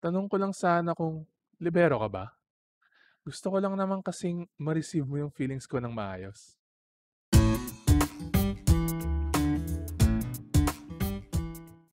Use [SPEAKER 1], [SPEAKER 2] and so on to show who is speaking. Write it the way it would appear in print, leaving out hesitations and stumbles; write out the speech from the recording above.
[SPEAKER 1] Tanong ko lang sana kung libero ka ba? Gusto ko lang naman kasing ma-receive mo yung feelings ko ng maayos.